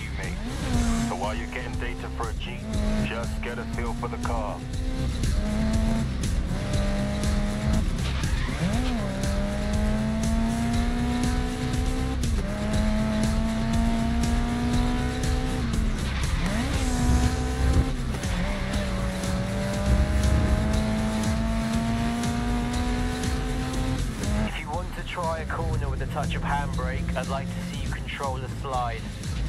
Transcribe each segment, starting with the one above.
you, mate. So while you're getting data for a Jeep, just get a feel for the car. Try a corner with a touch of handbrake. I'd like to see you control the slide.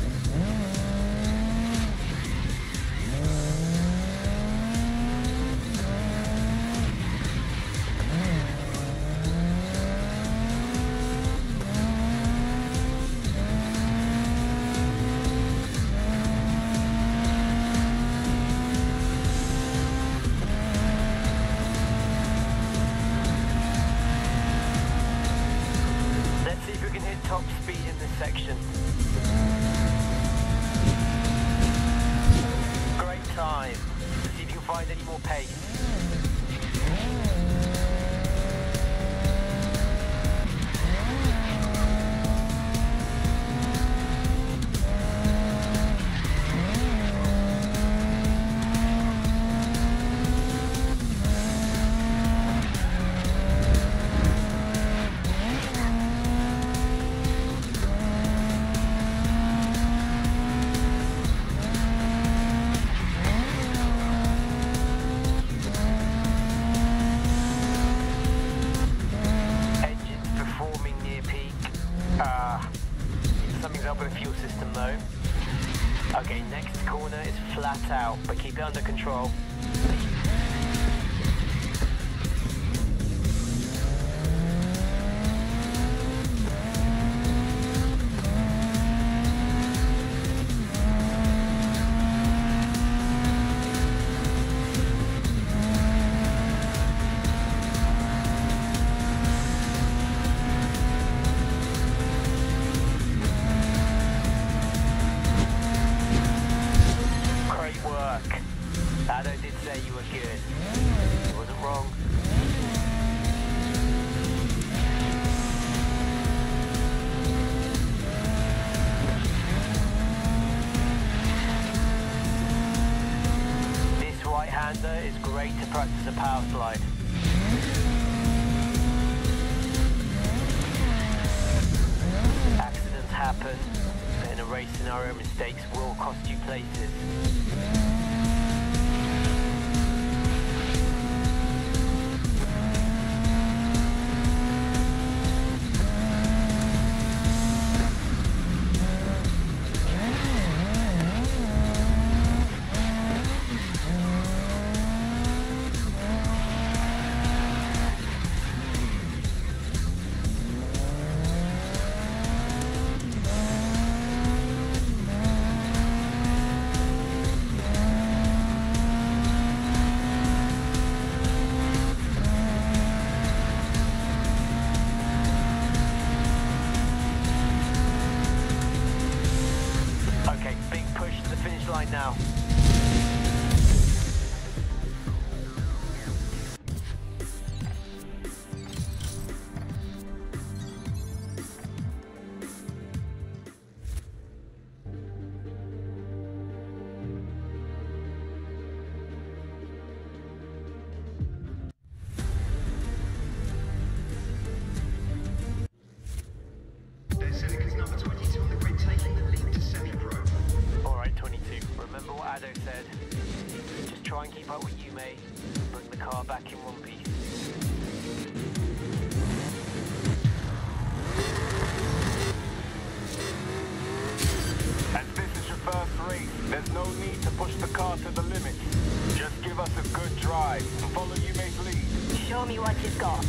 Top speed in this section. Great time. Let's see if you can find any more pace. Something's up with the fuel system though. Okay, next corner is flat out, but keep it under control. Ado did say you were good. He wasn't wrong. This right-hander is great to practice a power slide. Accidents happen, but in a race scenario, mistakes will cost you places. Line now. Seneca's number 22 on the grid, taking the lead to semi-pro. Alright, 22. Remember what Ado said. Just try and keep up with you, mate. Bring the car back in one piece. As this is your first race, there's no need to push the car to the limit. Just give us a good drive and follow your mate's lead. Show me what you've got.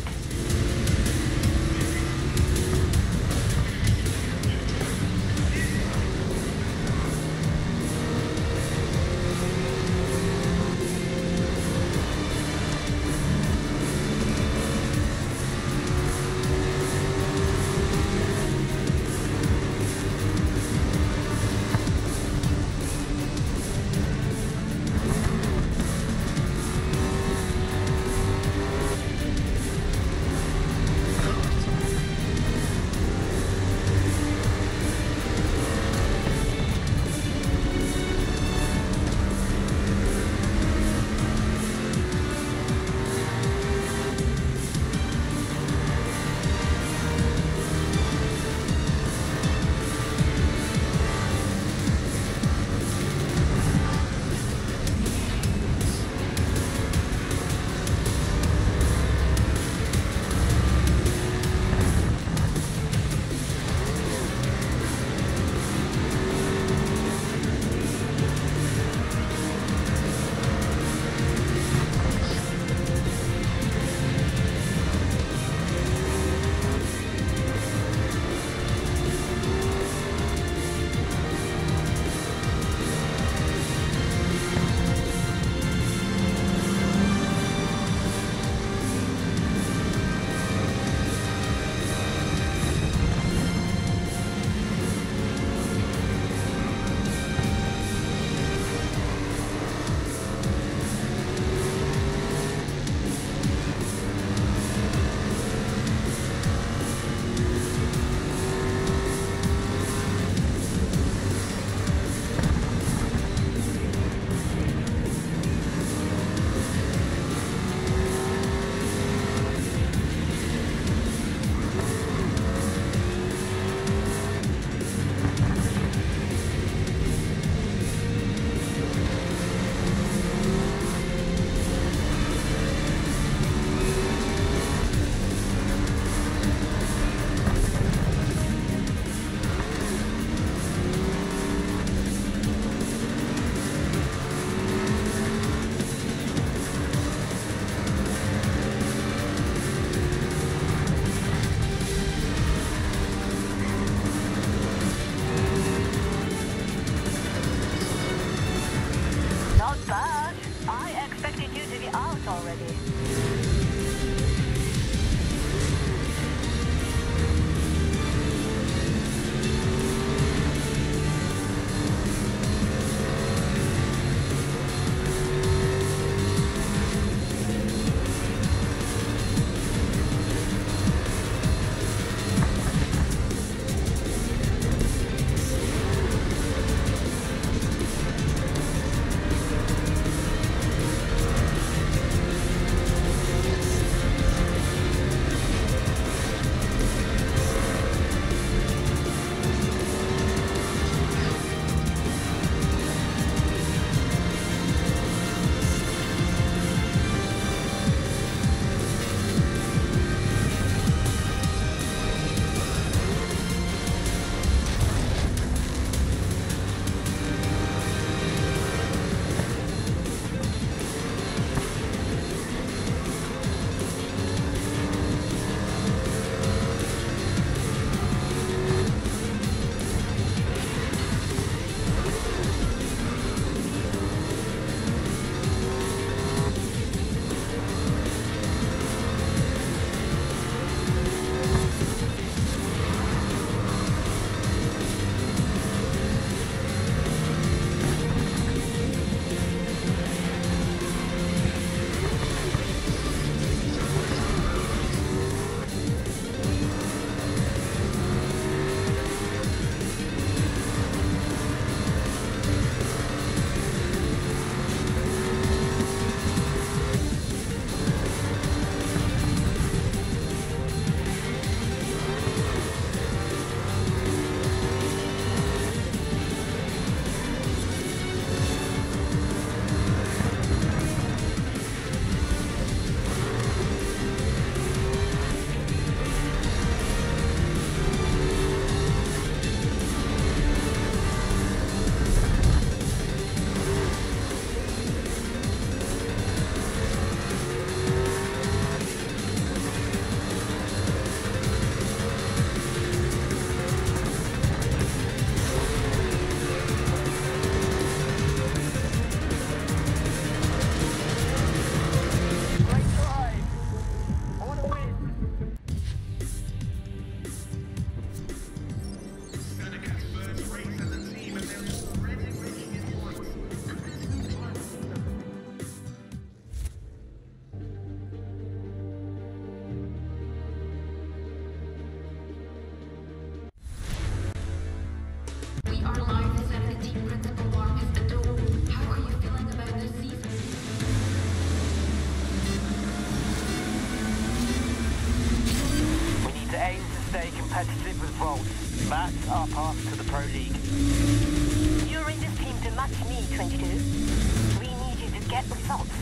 our path to the Pro League. You're in this team to match me, 22. We need you to get results.